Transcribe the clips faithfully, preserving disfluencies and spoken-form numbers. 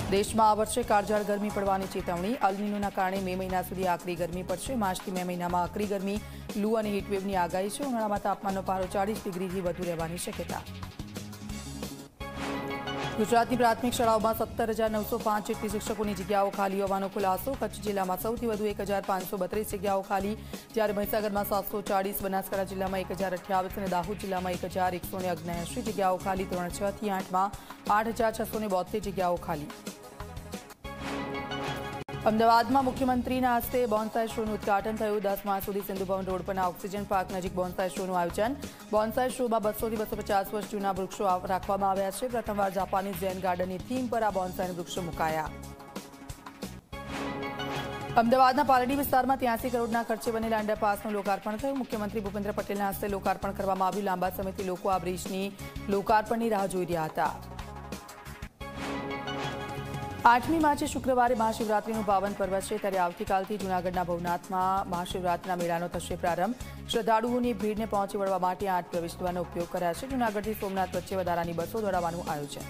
દેશમાં આ વર્ષે કાળઝાળ ગરમી પડવાની ચેતવણી. અલનીનોના કારણે મે મહિના સુધી આકરી ગરમી પડશે. માર્ચથી મે મહિનામાં આકરી ગરમી, લૂ અને હીટવેવની આગાહી છે. ઉનાળામાં તાપમાનનો પારો ચાલીસ ડિગ્રીથી વધુ રહેવાની શક્યતા. ગુજરાતની પ્રાથમિક શાળાઓમાં સત્તર હજાર નવસો પાંચ જેટલી શિક્ષકોની જગ્યાઓ ખાલી હોવાનો ખુલાસો. કચ્છ જિલ્લામાં સૌથી વધુ એક હજાર પાંચસો બત્રીસ જગ્યાઓ ખાલી, જ્યારે મહીસાગરમાં સાતસો ચાળીસ, બનાસકાંઠા જિલ્લામાં એક હજાર અઠ્યાવીસ અને દાહોદ જિલ્લામાં એક હજાર એકસો ને અગ્યાસી જગ્યાઓ ખાલી. ધોરણ છ થી આઠમાં આઠ હજાર છસો ને બોતેર જગ્યાઓ ખાલી. અમદાવાદમાં મુખ્યમંત્રીના હસ્તે બોન્સાઈ શોનું ઉદઘાટન થયું. દસ માર્ચ સુધી સિંધુ ભવન રોડ પરના ઓક્સિજન પાર્ક નજીક બોન્સાઈ શોનું આયોજન. બોન્સાઈ શોમાં બસોથી બસો પચાસ વર્ષ જૂના વૃક્ષો રાખવામાં આવ્યા છે. પ્રથમવાર જાપાનીઝ ઝેન ગાર્ડનની થીમ પર આ બોન્સાઈના વૃક્ષો મુકાયા. અમદાવાદના પાલડી વિસ્તારમાં ત્યાસી કરોડના ખર્ચે બનેલા અંડરપાસનું લોકાર્પણ થયું. મુખ્યમંત્રી ભૂપેન્દ્ર પટેલના હસ્તે લોકાર્પણ કરવામાં આવ્યું. લાંબા સમયથી લોકો આ બ્રિજની લોકાર્પણની રાહ જોઈ રહ્યા હતા. આઠમી માર્ચે શુક્રવારે મહાશિવરાત્રીનું પાવન પર્વ છે, ત્યારે આવતીકાલથી જૂનાગઢના ભવનાથમાં મહાશિવરાત્રીના મેળાનો થશે પ્રારંભ. શ્રદ્ધાળુઓની ભીડને પહોંચી વળવા માટે આઠ પ્રવેશદ્વારનો ઉપયોગ કરાશે. જૂનાગઢથી સોમનાથ વચ્ચે વધારાની બસો દોડાવવાનું આયોજન.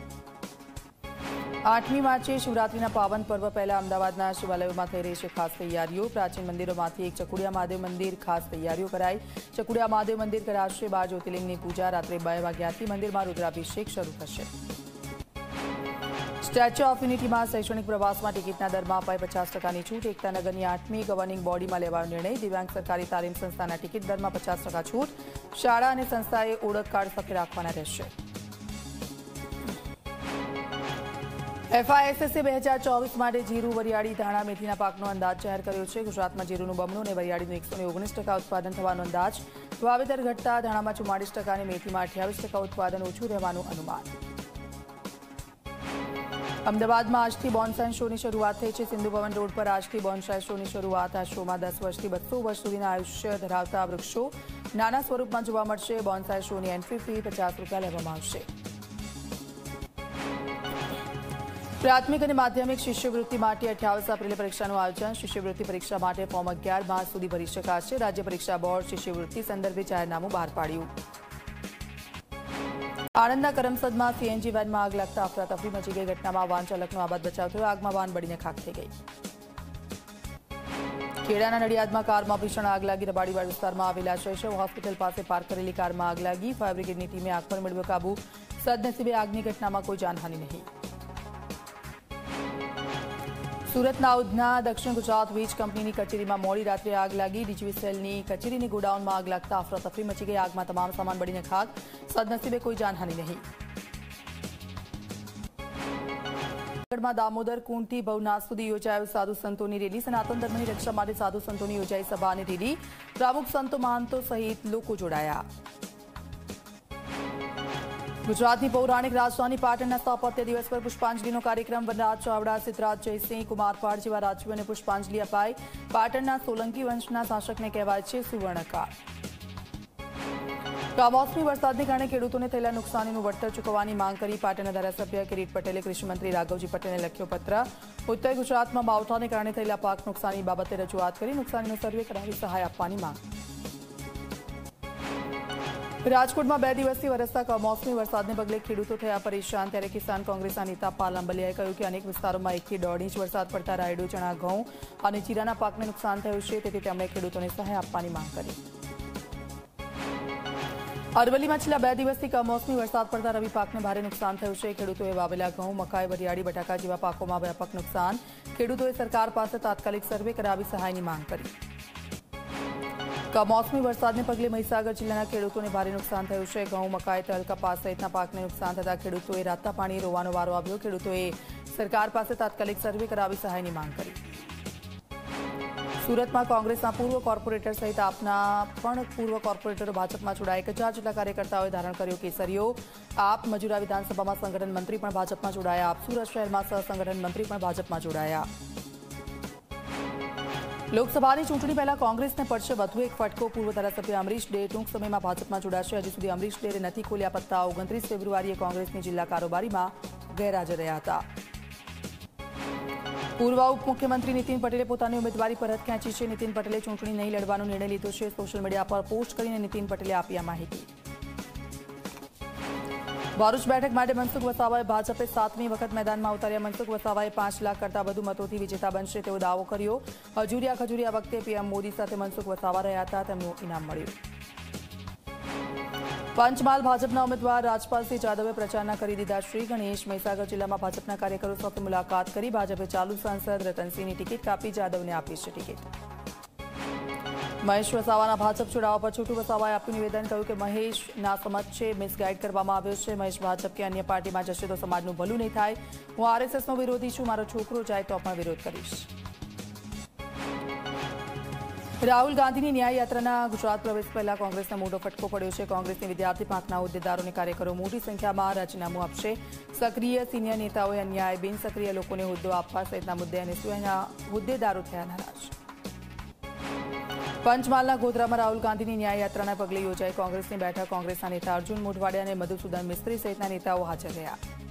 આઠમી માર્ચે શિવરાત્રીના પાવન પર્વ પહેલા અમદાવાદના શિવાલયોમાં થઈ રહી છે ખાસ તૈયારીઓ. પ્રાચીન મંદિરોમાંથી એક ચકુડિયા મહાદેવ મંદિર ખાસ તૈયારીઓ કરાઈ. ચકુડિયા મહાદેવ મંદિર કરાશે બાર જ્યોતિર્લિંગની પૂજા. રાત્રે બે વાગ્યાથી મંદિરમાં રુદ્રાભિષેક શરૂ થશે. સ્ટેચ્યુ ઓફ યુનિટીમાં શૈક્ષણિક પ્રવાસમાં ટિકિટના દરમાં અપાઈ પચાસ ટકાની છૂટ. એકતાનગરની આઠમી ગવર્નિંગ બોડીમાં લેવાનો નિર્ણય. દિવ્યાંગ સરકારી તાલીમ સંસ્થાના ટિકિટ દરમાં પચાસ ટકા છૂટ. શાળા અને સંસ્થાએ ઓળખ કાર્ડ સાથે રાખવાના રહેશે. એફઆઈએસએસે બે હજાર ચોવીસ માટે જીરું, વરિયાળી, ધાણા, મેથીના પાકનો અંદાજ જાહેર કર્યો છે. ગુજરાતમાં જીરુનું બમણું અને વરિયાળીનું એકસો ને ઓગણીસ ટકા ઉત્પાદન થવાનો અંદાજ. વાવેતર ઘટતા ધાણામાં ચુમ્માળીસ ટકા અને મેથીમાં અઠ્યાવીસ ટકા ઉત્પાદન ઓછું રહેવાનું અનુમાન. અમદાવાદમાં આજથી બોન્સાઈ શોની શરૂઆત થઈ છે. સિંધુ ભવન રોડ પર આજથી બોન્સાઈ શોની શરૂઆત. આ શોમાં દસ વર્ષથી બસો વર્ષ સુધીના આયુષ્ય ધરાવતા વૃક્ષો નાના સ્વરૂપમાં જોવા મળશે. બોન્સાઈ શોની એન્ટ્રી ફી પચાસ રૂપિયા લેવામાં આવશે. પ્રાથમિક અને માધ્યમિક શિષ્યવૃત્તિ માટે અઠ્યાવીસ એપ્રિલે પરીક્ષાનું આયોજન. શિષ્યવૃત્તિ પરીક્ષા માટે ફોર્મ અગિયાર માર્ચ સુધી ભરી શકાશે. રાજ્ય પરીક્ષા બોર્ડ શિષ્યવૃત્તિ સંદર્ભે જાહેરનામું બહાર પાડ્યું. આણંદના કરમસદમાં સીએનજી વેનમાં આગ લાગતા અફરાતફરી મચી ગઈ. ઘટનામાં વાહન ચાલકનો આબાદ બચાવ થયો. આગમાં વાહન બળીને ખાખ થઈ ગઈ. ખેડાના નડિયાદમાં કારમાં ભીષણ આગ લાગી. રબાડીવાડ વિસ્તારમાં આવેલા શૈશવ હોસ્પિટલ પાસે પાર્ક કરેલી કારમાં આગ લાગી. ફાયર બ્રિગેડની ટીમે આગ પર મેળવ્યો કાબુ. સદનસીબે આગની ઘટનામાં કોઈ જાનહાનિ નહીં. સુરતના ઉધના દક્ષિણ ગુજરાત વીજ કંપનીની કચેરીમાં મોડી રાત્રે આગ લાગી. ડીજીવીસીએલની કચેરીની ગોડાઉનમાં આગ લાગતા અફરાતફરી મચી ગઈ. આગમાં તમામ સામાન બળીને ખાક. સદનસીબે કોઈ જાનહાનિ નહીં. દામોદર કુંડથી ભવનાથ સુધી યોજાયું સાધુ સંતોની રેલી. સનાતન ધર્મની રક્ષા માટે સાધુ સંતોની યોજાઈ સભા અને રેલી. પ્રમુખ સંતો, મહંતો સહિત લોકો જોડાયા. ગુજરાતની પૌરાણિક રાજધાની પાટણના સ્થાપત્ય દિવસ પર પુષ્પાંજલિનો કાર્યક્રમ. વનરાજ ચાવડા, સિદ્ધરાજ જયસિંહ, કુમારપાળ જેવા રાજવીઓને પુષ્પાંજલિ અપાઈ. પાટણના સોલંકી વંશના શાસકને કહેવાય છે સુવર્ણકાળ. કમોસમી વરસાદને કારણે ખેડૂતોને થયેલા નુકસાનીનું વળતર ચૂકવવાની માંગ કરી પાટણના ધારાસભ્ય કિરીટ પટેલે કૃષિમંત્રી રાઘવજી પટેલને લખ્યો પત્ર. ઉત્તર ગુજરાતમાં માવઠાને કારણે થયેલા પાક નુકસાની બાબતે રજૂઆત કરી નુકસાનીનો સર્વે કરાવી સહાય આપવાની માંગ. રાજકોટમાં બે દિવસથી વરસતા કમોસમી વરસાદને પગલે ખેડૂતો થયા પરેશાન. ત્યારે કિસાન કોંગ્રેસના નેતા પાલ આંબલિયાએ કહ્યું કે અનેક વિસ્તારોમાં એકથી દોઢ ઇંચ વરસાદ પડતા રાયડો, ચણા, ઘઉં અને જીરાના પાકને નુકસાન થયું છે. તેથી તેમણે ખેડૂતોને સહાય આપવાની માંગ કરી. અરવલ્લીમાં છેલ્લા બે દિવસથી કમોસમી વરસાદ પડતા રવિ પાકને ભારે નુકસાન થયું છે. ખેડૂતોએ વાવેલા ઘઉં, મકાઈ, વરિયાળી, બટાકા જેવા પાકોમાં વ્યાપક નુકસાન. ખેડૂતોએ સરકાર પાસે તાત્કાલિક સર્વે કરાવી સહાયની માંગ કરી. કમોસમી વરસાદને પગલે મહીસાગર જિલ્લાના ખેડૂતોને ભારે નુકસાન થયું છે. ઘઉં, મકાઈ, તલ, કપાસ સહિતના પાકને નુકસાન થતા ખેડૂતોએ રાતા પાણીએ રોવાનો વારો આવ્યો. ખેડૂતોએ સરકાર પાસે તાત્કાલિક સર્વે કરાવી સહાયની માંગ કરી. સુરતમાં કોંગ્રેસના પૂર્વ કોર્પોરેટર સહિત આપના પણ પૂર્વ કોર્પોરેટરો ભાજપમાં જોડાયા. એક હજાર જેટલા કાર્યકર્તાઓએ ધારણ કર્યો કેસરીઓ. આપ મજૂરા વિધાનસભામાં સંગઠન મંત્રી પણ ભાજપમાં જોડાયા. આપ સુરત શહેરમાં સહ સંગઠન મંત્રી પણ ભાજપમાં જોડાયા. લોકસભાની ચૂંટણી પહેલા કોંગ્રેસને પડશે વધુ એક ફટકો. પૂર્વ ધારાસભ્ય અમરીશ ડે ટૂંક સમયમાં ભાજપમાં જોડાશે. હજી સુધી અમરીશ ડેરે નથી ખોલ્યા પત્તા. ઓગણત્રીસ ફેબ્રુઆરીએ કોંગ્રેસની જિલ્લા કારોબારીમાં ગેરહાજર રહ્યા હતા. પૂર્વ ઉપમુખ્યમંત્રી નીતિન પટેલે પોતાની ઉમેદવારી પરત ખેંચી છે. નીતિન પટેલે ચૂંટણી નહીં લડવાનો નિર્ણય લીધો છે. સોશિયલ મીડિયા પર પોસ્ટ કરીને નીતિન પટેલે આપી આ માહિતી. ભરૂચ બેઠક માટે મનસુખ વસાવાએ ભાજપે સાતમી વખત મેદાનમાં ઉતાર્યા. મનસુખ વસાવાએ પાંચ લાખ કરતાં વધુ મતોથી વિજેતા બનશે તેવો દાવો કર્યો. હજુરિયા ખજુરિયા વખતે પીએમ મોદી સાથે મનસુખ વસાવા રહ્યા હતા. તેમનું ઇનામ મળ્યું. પંચમહાલ ભાજપના ઉમેદવાર રાજપાલસિંહ જાદવે પ્રચારના કરી દીધા શ્રી ગણેશ. મહીસાગર જિલ્લામાં ભાજપના કાર્યકરો સાથે મુલાકાત કરી. ભાજપે ચાલુ સાંસદ રતનસિંહની ટિકિટ કાપી જાદવને આપી છે ટિકિટ. મહેશ વસાવાના ભાજપ છોડાવવા પર છોટુ વસાવાએ આપ્યું નિવેદન. કહ્યું કે મહેશ નાસમજ છે, મિસગાઈડ કરવામાં આવ્યો છે. મહેશ ભાજપ કે અન્ય પાર્ટીમાં જશે તો સમાજનું ભલું નહીં થાય. હું આરએસએસનો વિરોધી છું. મારો છોકરો જાય તો પણ વિરોધ કરીશ. રાહુલ ગાંધીની ન્યાય યાત્રાના ગુજરાત પ્રવેશ પહેલા કોંગ્રેસને મોટો ફટકો પડ્યો છે. કોંગ્રેસની વિદ્યાર્થી પાંખના હોદ્દેદારો અને કાર્યકરો મોટી સંખ્યામાં રાજીનામું આપશે. સક્રિય સિનિયર નેતાઓએ અન્યાય, બિનસક્રિય લોકોને હોદ્દો આપવા સહિતના મુદ્દે અને સ્વયંના હોદ્દેદારો થયા નારાજ. પંચમહાલના ગોધરામાં રાહુલ ગાંધીની ન્યાય યાત્રાના પગલે યોજાઈ કોંગ્રેસની બેઠક. કોંગ્રેસના નેતા અર્જુન મોઢવાડિયા અને મધુસૂદન મિસ્ત્રી સહિતના નેતાઓ હાજર રહ્યા.